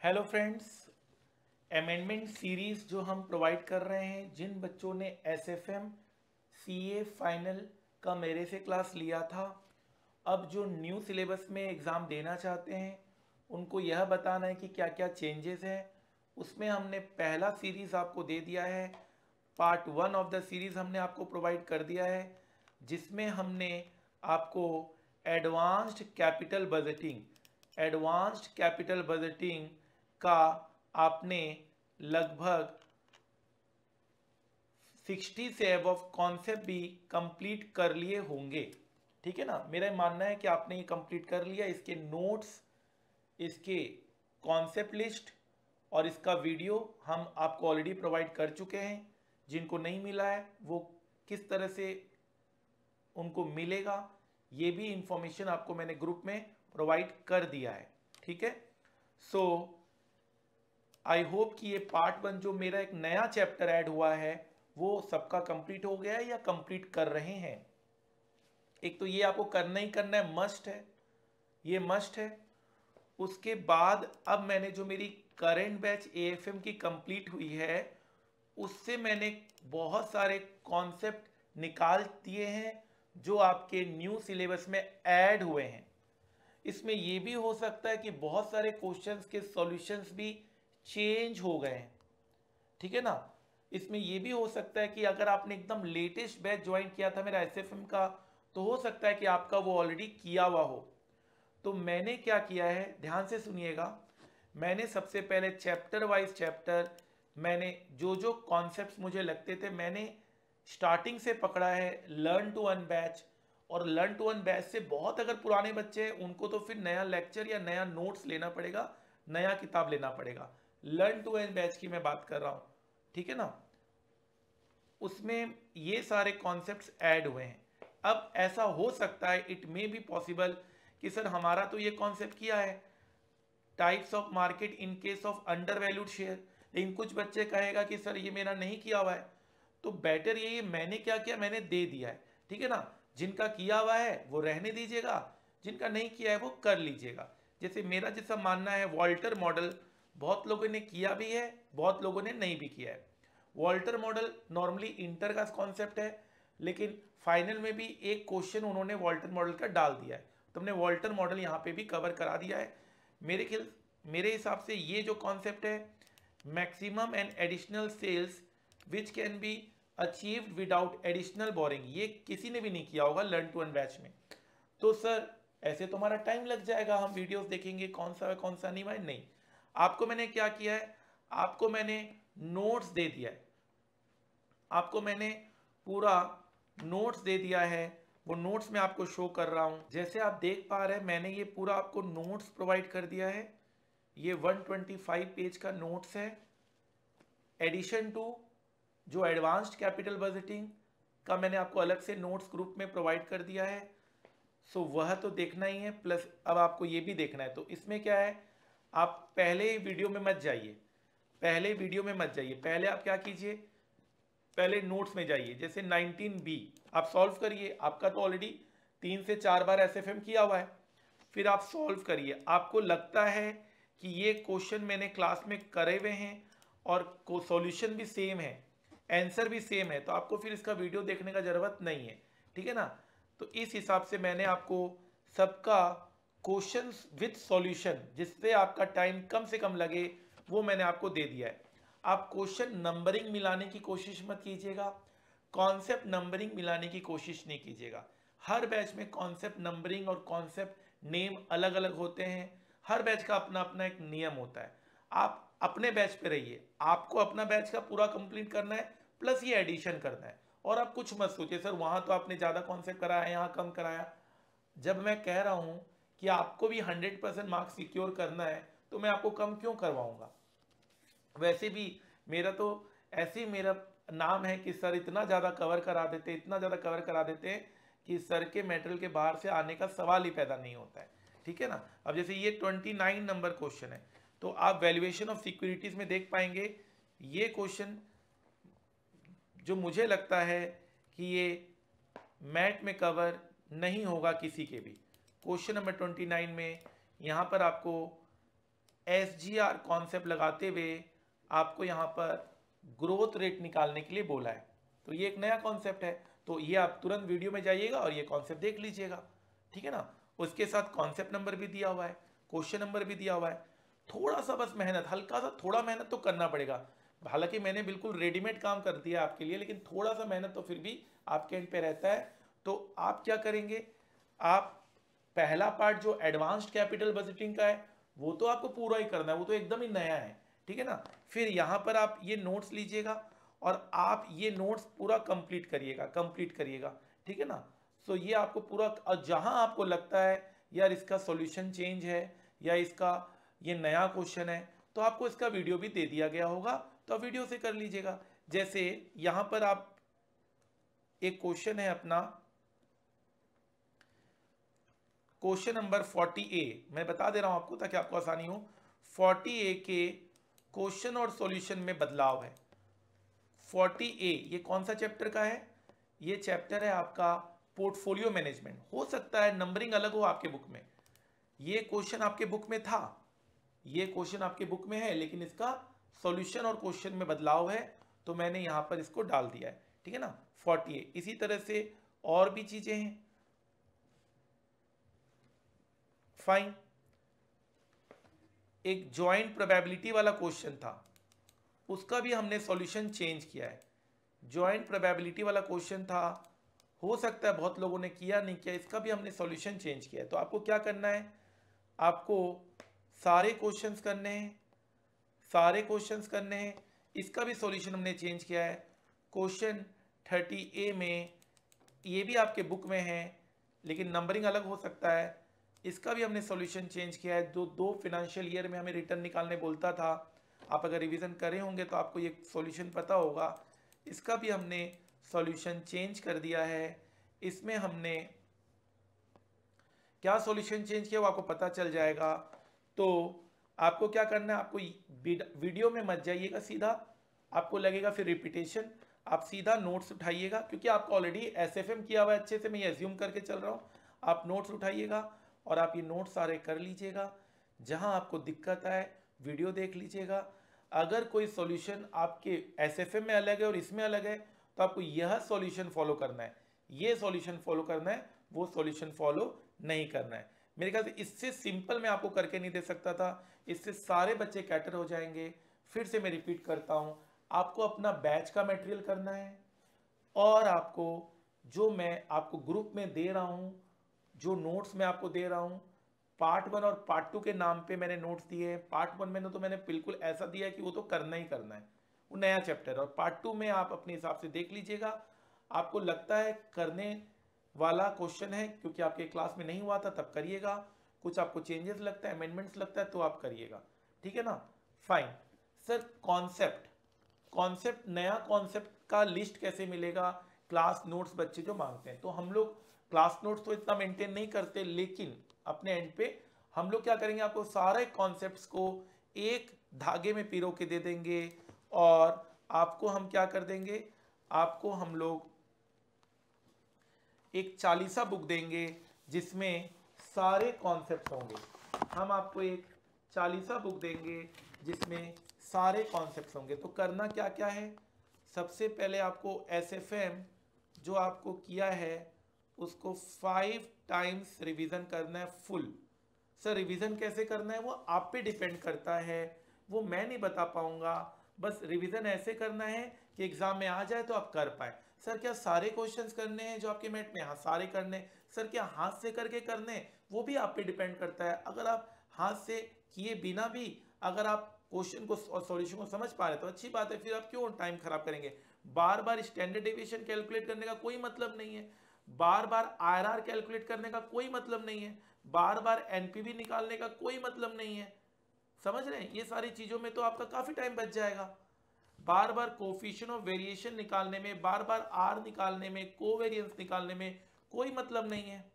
Hello friends, amendment series जो हम provide कर रहे हैं, जिन बच्चों ने एसएफएम सीए फाइनल का मेरे से क्लास लिया था, अब जो न्यू सिलेबस में एग्ज़ाम देना चाहते हैं उनको यह बताना है कि क्या क्या चेंजेस हैं। उसमें हमने पहला सीरीज़ आपको दे दिया है, पार्ट 1 ऑफ द सीरीज़ हमने आपको प्रोवाइड कर दिया है, जिसमें हमने आपको एडवांस्ड कैपिटल बजटिंग का आपने लगभग 60 से अबव कॉन्सेप्ट भी कंप्लीट कर लिए होंगे। ठीक है ना, मेरा मानना है कि आपने ये कंप्लीट कर लिया। इसके नोट्स, इसके कॉन्सेप्ट लिस्ट और इसका वीडियो हम आपको ऑलरेडी प्रोवाइड कर चुके हैं। जिनको नहीं मिला है वो किस तरह से उनको मिलेगा, ये भी इंफॉर्मेशन आपको मैंने ग्रुप में प्रोवाइड कर दिया है। ठीक है, सो आई होप कि ये पार्ट 1 जो मेरा एक नया चैप्टर ऐड हुआ है वो सबका कंप्लीट हो गया है या कंप्लीट कर रहे हैं। एक तो ये आपको करना ही करना है, मस्ट है, ये मस्ट है। उसके बाद अब मैंने जो मेरी करेंट बैच एएफएम की कंप्लीट हुई है उससे मैंने बहुत सारे कॉन्सेप्ट निकाल दिए हैं जो आपके न्यू सिलेबस में ऐड हुए हैं। इसमें ये भी हो सकता है कि बहुत सारे क्वेश्चंस के सॉल्यूशंस भी चेंज हो गए हैं। ठीक है ना, इसमें ये भी हो सकता है कि अगर आपने एकदम लेटेस्ट बैच ज्वाइन किया था मेरा एसएफएम का, तो हो सकता है कि आपका वो ऑलरेडी किया हुआ हो। तो मैंने क्या किया है, ध्यान से सुनिएगा। मैंने सबसे पहले चैप्टर वाइज चैप्टर, मैंने जो जो कॉन्सेप्ट्स मुझे लगते थे मैंने स्टार्टिंग से पकड़ा है लर्न टू अर्न बैच। और लर्न टू अर्न बैच से बहुत अगर पुराने बच्चे हैं उनको तो फिर नया लेक्चर या नया नोट्स लेना पड़ेगा, नया किताब लेना पड़ेगा। लर्न टू अर्न बैच की मैं बात कर रहा हूँ, ठीक है ना। उसमें ये सारे कॉन्सेप्ट्स ऐड हुए हैं। अब ऐसा हो सकता है, इट मे बी पॉसिबल कि सर हमारा तो ये कॉन्सेप्ट किया है types of market in case of undervalued share, लेकिन कुछ बच्चे कहेगा कि सर ये मेरा नहीं किया हुआ है। तो बेटर ये मैंने क्या किया, मैंने दे दिया है। ठीक है ना, जिनका किया हुआ है वो रहने दीजिएगा, जिनका नहीं किया है वो कर लीजिएगा। जैसे मेरा जैसा मानना है, वॉल्टर मॉडल बहुत लोगों ने किया भी है, बहुत लोगों ने नहीं भी किया है। वॉल्टर मॉडल नॉर्मली इंटर का कॉन्सेप्ट है, लेकिन फाइनल में भी एक क्वेश्चन उन्होंने वॉल्टर मॉडल का डाल दिया है, तो हमने वॉल्टर मॉडल यहाँ पे भी कवर करा दिया है। मेरे हिसाब से ये जो कॉन्सेप्ट है, maximum and additional sales which can be achieved without additional borrowing, ये किसी ने भी नहीं किया होगा लर्न टू अर्न बैच में। तो सर ऐसे तो हमारा टाइम लग जाएगा, हम वीडियोस देखेंगे कौन सा है कौन सा नहीं। भाई नहीं, आपको मैंने क्या किया है, आपको मैंने नोट्स दे दिया है, आपको मैंने पूरा नोट्स दे दिया है। वो नोट्स मैं आपको शो कर रहा हूँ। जैसे आप देख पा रहे हैं मैंने ये पूरा आपको नोट्स प्रोवाइड कर दिया है। ये 125 पेज का नोट्स है, एडिशन टू जो एडवांस्ड कैपिटल बजटिंग का मैंने आपको अलग से नोट्स ग्रुप में प्रोवाइड कर दिया है। सो वह तो देखना ही है, प्लस अब आपको ये भी देखना है। तो इसमें क्या है, आप पहले वीडियो में मत जाइए, पहले आप क्या कीजिए, पहले नोट्स में जाइए। जैसे 19B आप सॉल्व करिए, आपका तो ऑलरेडी 3 से 4 बार एसएफएम किया हुआ है। फिर आप सॉल्व करिए, आपको लगता है कि ये क्वेश्चन मैंने क्लास में करे हुए हैं और सॉल्यूशन भी सेम है, आंसर भी सेम है, तो आपको फिर इसका वीडियो देखने का ज़रूरत नहीं है। ठीक है ना, तो इस हिसाब से मैंने आपको सबका क्वेश्चन विथ सॉल्यूशन, जिससे आपका टाइम कम से कम लगे, वो मैंने आपको दे दिया है। आप क्वेश्चन नंबरिंग मिलाने की कोशिश मत कीजिएगा, कॉन्सेप्ट नंबरिंग मिलाने की कोशिश नहीं कीजिएगा। हर बैच में कॉन्सेप्ट नंबरिंग और कॉन्सेप्ट नेम अलग अलग होते हैं, हर बैच का अपना अपना एक नियम होता है। आप अपने बैच पे रहिए, आपको अपना बैच का पूरा कंप्लीट करना है, प्लस ये एडिशन करना है। और आप कुछ मत सोचिए सर वहाँ तो आपने ज़्यादा कॉन्सेप्ट कराया, यहाँ कम कराया। जब मैं कह रहा हूँ कि आपको भी 100% मार्क्स सिक्योर करना है तो मैं आपको कम क्यों करवाऊँगा। वैसे भी मेरा तो ऐसे ही मेरा नाम है कि सर इतना ज़्यादा कवर करा देते, इतना ज़्यादा कवर करा देते कि सर के मेटेरियल के बाहर से आने का सवाल ही पैदा नहीं होता है। ठीक है ना, अब जैसे ये 29 नंबर क्वेश्चन है, तो आप वैल्यूएशन ऑफ सिक्योरिटीज़ में देख पाएंगे ये क्वेश्चन जो मुझे लगता है कि ये मैट में कवर नहीं होगा किसी के भी। क्वेश्चन नंबर 29 में यहाँ पर आपको SGR कॉन्सेप्ट लगाते हुए आपको यहाँ पर ग्रोथ रेट निकालने के लिए बोला है। तो ये एक नया कॉन्सेप्ट है, तो ये आप तुरंत वीडियो में जाइएगा और ये कॉन्सेप्ट देख लीजिएगा, ठीक है ना। उसके साथ कॉन्सेप्ट नंबर भी दिया हुआ है, क्वेश्चन नंबर भी दिया हुआ है। थोड़ा सा बस मेहनत, हल्का सा थोड़ा मेहनत तो करना पड़ेगा। हालांकि मैंने बिल्कुल रेडीमेड काम कर दिया आपके लिए, लेकिन थोड़ा सा मेहनत तो फिर भी आपके एंड पे रहता है। तो आप क्या करेंगे, आप पहला पार्ट जो एडवांस्ड कैपिटल बजटिंग का है वो तो आपको पूरा ही करना है, वो तो एकदम ही नया है, ठीक है ना। फिर यहाँ पर आप ये नोट्स लीजिएगा और आप ये नोट्स पूरा कंप्लीट करिएगा, ठीक है ना। सो ये आपको पूरा, और जहाँ आपको लगता है यार इसका सॉल्यूशन चेंज है या इसका ये नया क्वेश्चन है, तो आपको इसका वीडियो भी दे दिया गया होगा, तो आप वीडियो से कर लीजिएगा। जैसे यहाँ पर आप एक क्वेश्चन है अपना क्वेश्चन नंबर 40A, मैं बता दे रहा हूं आपको ताकि आपको आसानी हो। 40A के क्वेश्चन और सॉल्यूशन में बदलाव है। 40A ये कौन सा चैप्टर का है, ये चैप्टर है आपका पोर्टफोलियो मैनेजमेंट। हो सकता है नंबरिंग अलग हो आपके बुक में, ये क्वेश्चन आपके बुक में था, ये क्वेश्चन आपके बुक में है, लेकिन इसका सॉल्यूशन और क्वेश्चन में बदलाव है, तो मैंने यहां पर इसको डाल दिया है, ठीक है ना। 40A। इसी तरह से और भी चीजें हैं, फाइन। एक जॉइंट प्रोबेबिलिटी वाला क्वेश्चन था, उसका भी हमने सॉल्यूशन चेंज किया है। जॉइंट प्रोबेबिलिटी वाला क्वेश्चन था, हो सकता है बहुत लोगों ने किया नहीं किया, इसका भी हमने सॉल्यूशन चेंज किया है। तो आपको क्या करना है, आपको सारे क्वेश्चंस करने हैं, इसका भी सॉल्यूशन हमने चेंज किया है। क्वेश्चन 30A में ये भी आपके बुक में है, लेकिन नंबरिंग अलग हो सकता है, इसका भी हमने सॉल्यूशन चेंज किया है। जो 2 फाइनेंशियल ईयर में हमें रिटर्न निकालने बोलता था, आप अगर रिवीजन करे होंगे तो आपको ये सॉल्यूशन पता होगा, इसका भी हमने सॉल्यूशन चेंज कर दिया है। इसमें हमने क्या सॉल्यूशन चेंज किया वो आपको पता चल जाएगा। तो आपको क्या करना है, आपको वीडियो में मत जाइएगा सीधा, आपको लगेगा फिर रिपीटेशन, आप सीधा नोट्स उठाइएगा, क्योंकि आपको ऑलरेडी SFM किया हुआ है अच्छे से, मैं ये एज्यूम करके चल रहा हूँ। आप नोट्स उठाइएगा और आप ये नोट्स सारे कर लीजिएगा। जहां आपको दिक्कत आए वीडियो देख लीजिएगा। अगर कोई सॉल्यूशन आपके SFM में अलग है और इसमें अलग है, तो आपको यह सॉल्यूशन फॉलो करना है, ये सॉल्यूशन फॉलो करना है, वो सॉल्यूशन फॉलो नहीं करना है। मेरे ख्याल से इससे सिंपल मैं आपको करके नहीं दे सकता था, इससे सारे बच्चे कैटर हो जाएंगे। फिर से मैं रिपीट करता हूं, आपको अपना बैच का मटेरियल करना है, और आपको जो मैं आपको ग्रुप में दे रहा हूं, जो नोट्स मैं आपको दे रहा हूं, पार्ट 1 और पार्ट 2 के नाम पे मैंने नोट्स दिए हैं। पार्ट 1 में तो मैंने बिल्कुल ऐसा दिया है कि वो तो करना ही करना है, वो नया चैप्टर है, और पार्ट 2 में आप अपने हिसाब से देख लीजिएगा। आपको लगता है करने वाला क्वेश्चन है, क्योंकि आपके क्लास में नहीं हुआ था, तब करिएगा। कुछ आपको चेंजेस लगता है, अमेंडमेंट्स लगता है, तो आप करिएगा, ठीक है ना। फाइन सर, कॉन्सेप्ट नया कॉन्सेप्ट का लिस्ट कैसे मिलेगा, क्लास नोट्स बच्चे जो मांगते हैं। तो हम लोग क्लास नोट्स तो इतना मेंटेन नहीं करते, लेकिन अपने एंड पे हम लोग क्या करेंगे, आपको सारे कॉन्सेप्ट्स को एक धागे में पिरो के दे देंगे, और आपको हम क्या कर देंगे, आपको हम लोग एक 40 बुक देंगे जिसमें सारे कॉन्सेप्ट्स होंगे। हम आपको एक 40 बुक देंगे जिसमें सारे कॉन्सेप्ट्स होंगे। तो करना क्या क्या है, सबसे पहले आपको SFM जो आपको किया है उसको 5 टाइम्स रिवीजन करना है फुल। सर रिवीजन कैसे करना है वो आप पे डिपेंड करता है, वो मैं नहीं बता पाऊंगा। बस रिवीजन ऐसे करना है कि एग्जाम में आ जाए तो आप कर पाए। सर क्या सारे क्वेश्चंस करने हैं जो आपके मैट में, हाँ सारे करने। सर क्या हाथ से करके करने, वो भी आप पे डिपेंड करता है। अगर आप हाथ से किए बिना भी अगर आप क्वेश्चन को और सॉल्यूशन को समझ पा रहे तो अच्छी बात है, फिर आप क्यों टाइम खराब करेंगे। बार बार स्टैंडर्ड डेविएशन कैलकुलेट करने का कोई मतलब नहीं है, बार बार IRR कैलकुलेट करने का कोई मतलब नहीं है, बार बार NPV निकालने का कोई मतलब नहीं है। समझ रहे हैं, ये सारी चीजों में तो आपका काफी टाइम बच जाएगा। बार बार कोफिशिएंट ऑफ वेरिएशन निकालने में, बार बार R निकालने में, कोवेरिएंस निकालने में कोई मतलब नहीं है,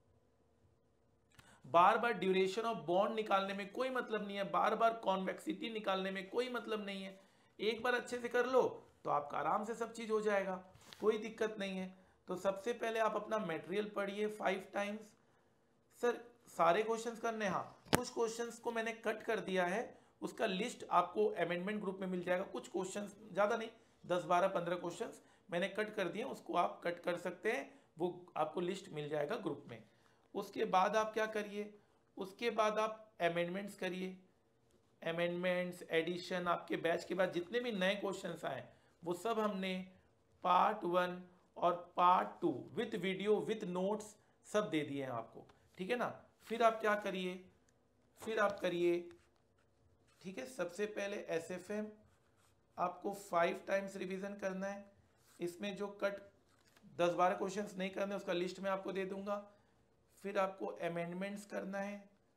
बार बार ड्यूरेशन ऑफ बॉन्ड निकालने में कोई मतलब नहीं है, बार बार कॉन्वेक्सिटी निकालने में कोई मतलब नहीं है। एक बार अच्छे से कर लो तो आपका आराम से सब चीज हो जाएगा, कोई दिक्कत नहीं है। तो सबसे पहले आप अपना मटेरियल पढ़िए 5 टाइम्स। सर सारे क्वेश्चंस करने, हाँ कुछ क्वेश्चंस को मैंने कट कर दिया है, उसका लिस्ट आपको अमेंडमेंट ग्रुप में मिल जाएगा। कुछ क्वेश्चंस, ज़्यादा नहीं, 10 12 15 क्वेश्चंस मैंने कट कर दिए, उसको आप कट कर सकते हैं, वो आपको लिस्ट मिल जाएगा ग्रुप में। उसके बाद आप क्या करिए, उसके बाद आप अमेंडमेंट्स करिए, अमेंडमेंट्स एडिशन। आपके बैच के बाद जितने भी नए क्वेश्चंस आए वो सब हमने पार्ट 1 और part 2 with video with notes सब दे दिए हैं आपको, ठीक है ना। फिर आप क्या करिए, फिर आप करिए, ठीक है, सबसे पहले एसएफएम आपको 5 टाइम्स रिवीजन करना है। इसमें जो कट 10 12 क्वेश्चंस नहीं करने उसका लिस्ट में आपको दे दूंगा। फिर आपको अमेंडमेंट्स करना है,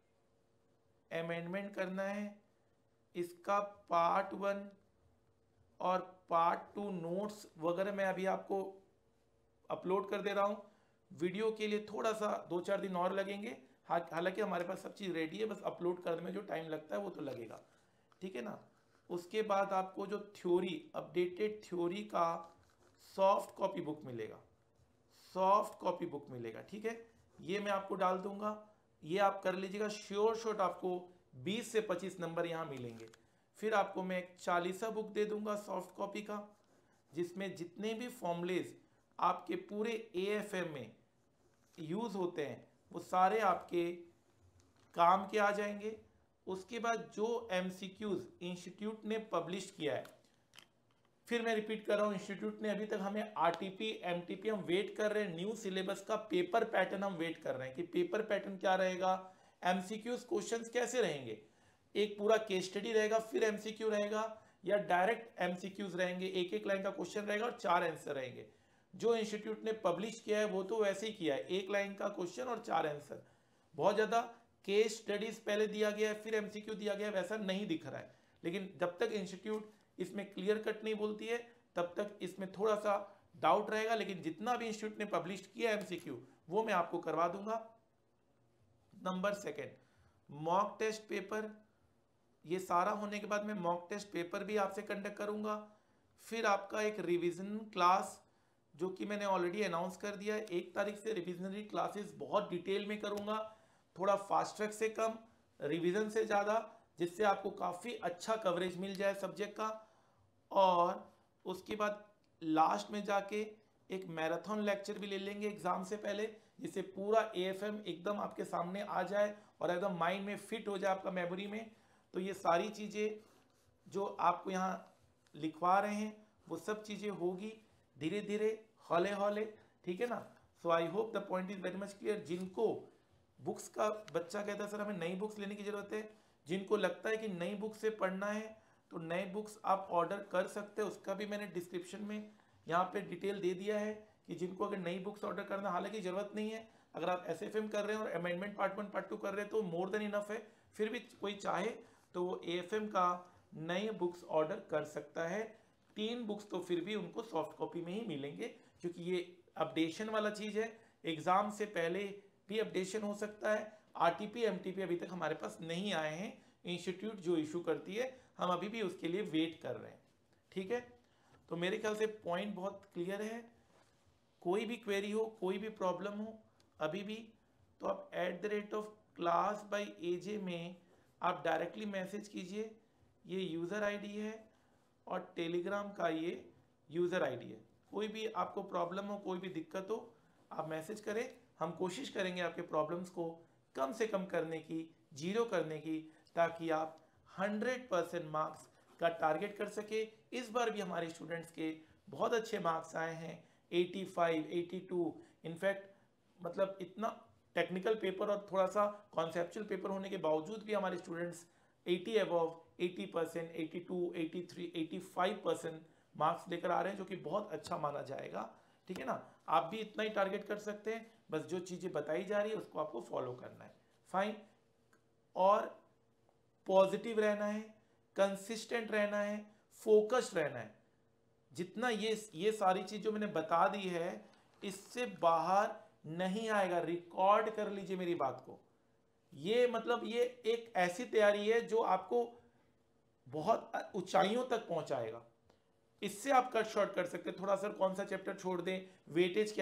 अमेंडमेंट करना है, इसका पार्ट 1 और पार्ट 2 नोट्स वगैरह मैं अभी आपको अपलोड कर दे रहा हूँ। वीडियो के लिए थोड़ा सा 2-4 दिन और लगेंगे, हालांकि हमारे पास सब चीज़ रेडी है, बस अपलोड करने में जो टाइम लगता है वो तो लगेगा, ठीक है ना। उसके बाद आपको जो थ्योरी, अपडेटेड थ्योरी का सॉफ्ट कॉपी बुक मिलेगा, सॉफ्ट कॉपी बुक मिलेगा, ठीक है, ये मैं आपको डाल दूंगा, ये आप कर लीजिएगा। श्योर शॉट आपको 20 से 25 नंबर यहाँ मिलेंगे। फिर आपको मैं एक 40 बुक दे दूंगा सॉफ्ट कॉपी का, जिसमें जितने भी फॉर्मूलेज आपके पूरे एएफएम में यूज़ होते हैं वो सारे आपके काम के आ जाएंगे। उसके बाद जो एमसीक्यूज इंस्टीट्यूट ने पब्लिश किया है, फिर मैं रिपीट कर रहा हूँ, इंस्टीट्यूट ने अभी तक हमें आरटीपी एमटीपी हम वेट कर रहे हैं, न्यू सिलेबस का पेपर पैटर्न हम वेट कर रहे हैं कि पेपर पैटर्न क्या रहेगा, एमसीक्यूज क्वेश्चंस कैसे रहेंगे, एक पूरा केस स्टडी रहेगा फिर एमसीक्यू रहेगा, या डायरेक्ट एमसीक्यूज रहेंगे, एक एक लाइन का क्वेश्चन रहेगा और 4 आंसर रहेंगे। जो इंस्टीट्यूट ने पब्लिश किया है वो तो वैसे ही किया है, 1 लाइन का क्वेश्चन और 4 आंसर। बहुत ज़्यादा केस स्टडीज पहले दिया गया है फिर एमसीक्यू दिया गया है, वैसा नहीं दिख रहा है। लेकिन जब तक इंस्टीट्यूट इसमें क्लियर कट नहीं बोलती है तब तक इसमें थोड़ा सा डाउट रहेगा। लेकिन जितना भी इंस्टीट्यूट ने पब्लिश किया है एमसीक्यू वो मैं आपको करवा दूंगा। नंबर 2, मॉक टेस्ट पेपर, ये सारा होने के बाद मैं मॉक टेस्ट पेपर भी आपसे कंडक्ट करूंगा। फिर आपका एक रिवीजन क्लास जो कि मैंने ऑलरेडी अनाउंस कर दिया है, 1 तारीख से रिविजनरी क्लासेस बहुत डिटेल में करूंगा, थोड़ा फास्ट ट्रैक से कम, रिवीजन से ज़्यादा, जिससे आपको काफ़ी अच्छा कवरेज मिल जाए सब्जेक्ट का। और उसके बाद लास्ट में जाके एक मैराथन लेक्चर भी ले लेंगे एग्ज़ाम से पहले, जिससे पूरा एएफएम एकदम आपके सामने आ जाए और एकदम माइंड में फिट हो जाए आपका मेमोरी में। तो ये सारी चीज़ें जो आपको यहाँ लिखवा रहे हैं वो सब चीज़ें होगी धीरे धीरे, हौले हौले, ठीक है ना। So I hope the point is very much clear. जिनको बुक्स का बच्चा कहता है सर हमें नई बुक्स लेने की ज़रूरत है, जिनको लगता है कि नई बुक से पढ़ना है तो नए बुक्स आप ऑर्डर कर सकते हैं, उसका भी मैंने डिस्क्रिप्शन में यहाँ पे डिटेल दे दिया है कि जिनको अगर नई बुक्स ऑर्डर करना, हालांकि ज़रूरत नहीं है, अगर आप एसएफएम कर रहे हैं और अमेंडमेंट पार्ट 1 पार्ट 2 कर रहे हैं तो मोर देन इनफ है। फिर भी कोई चाहे तो वो एएफएम का नई बुक्स ऑर्डर कर सकता है। 3 बुक्स तो फिर भी उनको सॉफ्ट कॉपी में ही मिलेंगे, क्योंकि ये अपडेशन वाला चीज़ है, एग्ज़ाम से पहले भी अपडेशन हो सकता है। आरटीपी एमटीपी अभी तक हमारे पास नहीं आए हैं, इंस्टीट्यूट जो इशू करती है हम अभी भी उसके लिए वेट कर रहे हैं, ठीक है। तो मेरे ख्याल से पॉइंट बहुत क्लियर है। कोई भी क्वेरी हो, कोई भी प्रॉब्लम हो अभी भी, तो आप @class/aj में आप डायरेक्टली मैसेज कीजिए, ये यूज़र आईडी है और टेलीग्राम का ये यूज़र आईडी है। कोई भी आपको प्रॉब्लम हो, कोई भी दिक्कत हो, आप मैसेज करें, हम कोशिश करेंगे आपके प्रॉब्लम्स को कम से कम करने की, 0 करने की, ताकि आप 100% मार्क्स का टारगेट कर सके। इस बार भी हमारे स्टूडेंट्स के बहुत अच्छे मार्क्स आए हैं, 85, 82, इनफैक्ट मतलब इतना टेक्निकल पेपर और थोड़ा सा कॉन्सेप्चुअल पेपर होने के बावजूद भी हमारे स्टूडेंट्स 80 अबव, 80%, 82, 83, 85% मार्क्स लेकर आ रहे हैं, जो कि बहुत अच्छा माना जाएगा, ठीक है ना। आप भी इतना ही टारगेट कर सकते हैं, बस जो चीज़ें बताई जा रही है उसको आपको फॉलो करना है, फाइन। और पॉजिटिव रहना है, कंसिस्टेंट रहना है, फोकस्ड रहना है। जितना ये सारी चीज़ जो मैंने बता दी है इससे बाहर नहीं आएगा। रिकॉर्ड कर लीजिए मेरी बात को, ये मतलब ये एक ऐसी तैयारी है जो आपको बहुत ऊंचाइयों तक पहुंचाएगा। इससे आप कट शॉर्ट कर सकते हैं, थोड़ा सर कौन सा चैप्टर छोड़ दें, वेटेज क्या है,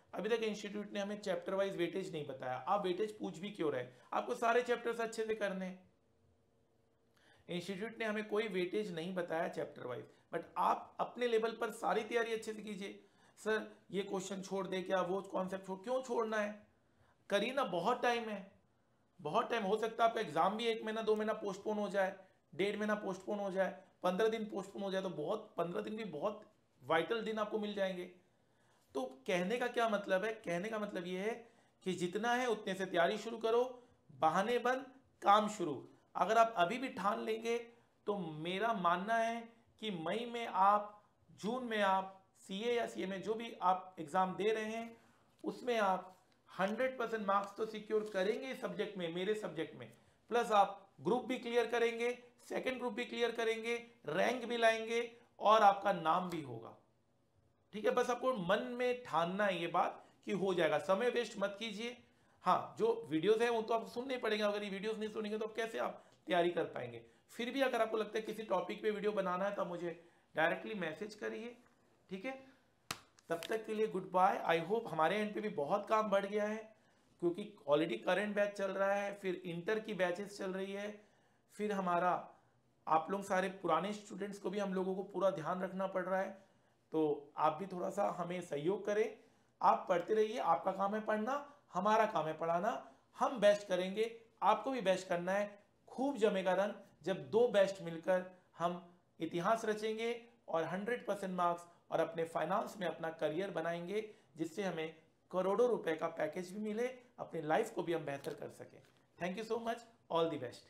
अभी तक इंस्टीट्यूट ने हमें चैप्टर वाइज वेटेज नहीं बताया, आप वेटेज पूछ भी क्यों रहे? आपको सारे चैप्टर्स अच्छे से करने हैं। इंस्टीट्यूट ने हमें कोई वेटेज नहीं बताया चैप्टर वाइज, बट आप अपने लेवल पर सारी तैयारी अच्छे से कीजिए। सर ये क्वेश्चन छोड़ दे क्या, वो कॉन्सेप्ट छोड़, क्यों छोड़ना है? करिए ना, बहुत टाइम है, बहुत टाइम। हो सकता है आपका एग्जाम भी 1 महीना 2 महीना पोस्टपोन हो जाए, 1.5 महीना पोस्टपोन हो जाए, 15 दिन पोस्टपोन हो जाए, तो बहुत 15 दिन भी बहुत वाइटल दिन आपको मिल जाएंगे। तो कहने का क्या मतलब है? कहने का मतलब ये है कि जितना है उतने से तैयारी शुरू करो, बहाने बंद, काम शुरू। अगर आप अभी भी ठान लेंगे तो मेरा मानना है कि मई में आप, जून में आप सीए या सीएमए जो भी आप एग्जाम दे रहे हैं उसमें आप 100% मार्क्स तो सिक्योर करेंगे इस सब्जेक्ट में, मेरे सब्जेक्ट में, प्लस आप ग्रुप भी क्लियर करेंगे, सेकंड ग्रुप भी क्लियर करेंगे, रैंक भी लाएंगे और आपका नाम भी होगा। ठीक है, बस आपको मन में ठानना है ये बात कि हो जाएगा। समय वेस्ट मत कीजिए। हाँ, जो वीडियोस हैं वो तो आपको सुनने पड़ेंगे, अगर ये वीडियोस नहीं सुनेंगे तो कैसे आप तैयारी कर पाएंगे? फिर भी अगर आपको लगता है किसी टॉपिक पे वीडियो बनाना है तो मुझे डायरेक्टली मैसेज करिए। ठीक है, तब तक के लिए गुड बाय। आई होप हमारे एंड पे भी बहुत काम बढ़ गया है, क्योंकि ऑलरेडी करंट बैच चल रहा है, फिर इंटर की बैचेस चल रही है, फिर हमारा आप लोग सारे पुराने स्टूडेंट्स को भी हम लोगों को पूरा ध्यान रखना पड़ रहा है। तो आप भी थोड़ा सा हमें सहयोग करें। आप पढ़ते रहिए, आपका काम है पढ़ना, हमारा काम है पढ़ाना। हम बेस्ट करेंगे, आपको भी बेस्ट करना है। खूब जमेगा रन जब 2 बेस्ट मिलकर हम इतिहास रचेंगे और 100% मार्क्स और अपने फाइनेंस में अपना करियर बनाएंगे, जिससे हमें करोड़ों रुपए का पैकेज भी मिले, अपनी लाइफ को भी हम बेहतर कर सकें। Thank you so much, all the best.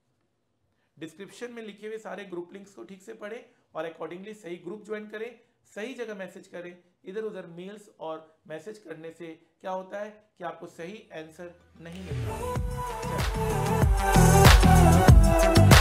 Description में लिखे हुए सारे ग्रुप लिंक्स को ठीक से पढ़ें और अकॉर्डिंगली सही ग्रुप ज्वाइन करें, सही जगह मैसेज करें। इधर उधर मेल्स और मैसेज करने से क्या होता है कि आपको सही आंसर नहीं मिलता।